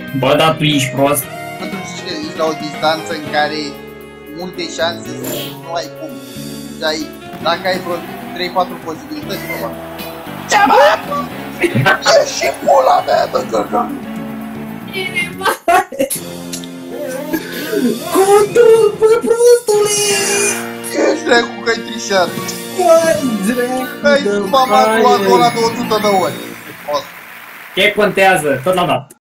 Bă, dar tu ești prost. Pentru că ești la o distanță în care multe șanse să nu ai cum. Dacă ai vreo 3-4 posibilități, probabil. Ce mă? E și pula mea, dă-ți-o. Cum tu, bă, prostule? Ești dracu că ai trișat. Bă, dracu Ai de spamatul baie. ăla de 100 de ori. Ce contează? Tot l-am dat.